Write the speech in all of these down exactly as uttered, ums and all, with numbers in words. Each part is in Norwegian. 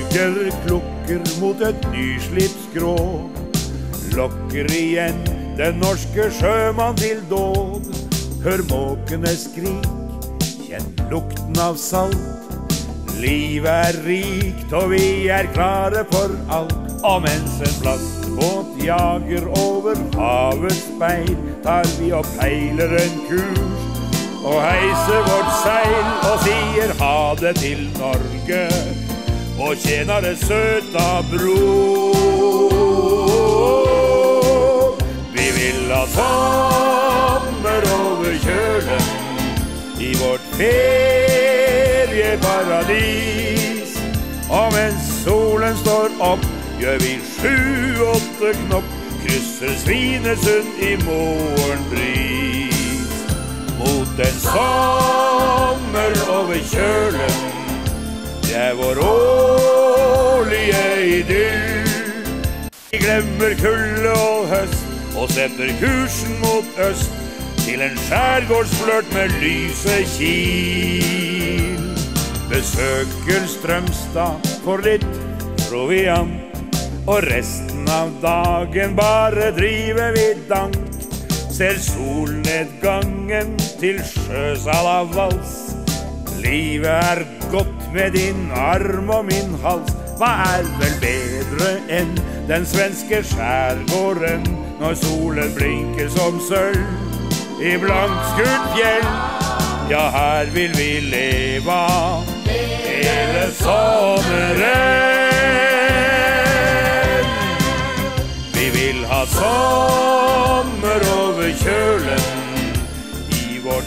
bølger klukker mot et nyslipt skrå, lokker igjen den norske sjømann til dåd. Hør måkene skrik, kjenn lukten av salt. Livet er rikt, og vi er klare for alt. Og mens en plastbåt jager over havets speil, tar vi og peiler en kurs og heiser vårt seil og sier ha det til Norge og tjenere søta bror. Vi vil ha sommer over kjølen i vårt ferieparadis, og mens solen står opp gjør vi sju-åtte knopp, krysser Svinesund i morgenbris. Mot en sommer over kjølen, det er vår årlige idyll. Vi glemmer kulde og høst og setter kursen mot øst, til en skjærgårdsflørt med lyse kil. Besøker Strømstad for litt proviant, og resten av dagen bare driver vi dank. Ser solnedgangen til sjøs à la vals. Livet er godt med din arm og min hals. Hva er vel bedre enn den svenske skjærgården, når solen blinker som sølv i blankskutt fjell? Ja, her vil vi leve hele sommeren. Vi vil ha sommer over kjølen i vårt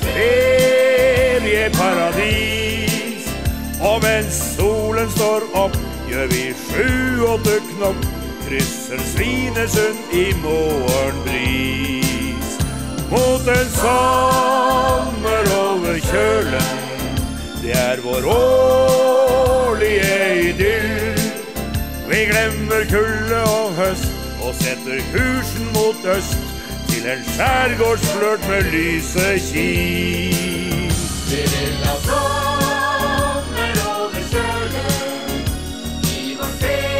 ferieparadis, og mens solen står opp gjør vi sju-åtte knopp, krysser Svinesund i morgenbris. Mot en sommer over kjølen, det er vår årlige idyll. Vi glemmer kulde og høst og setter kursen mot øst, til en skjærgårdsflørt med lyse kil. Vi vil ha sommer over kjølen i vårt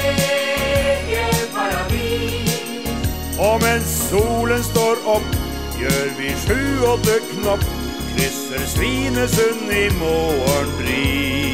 ferieparadis, og mens solen står opp gjør vi sju-åtte knopp, krysser Svinesund i morgenbris.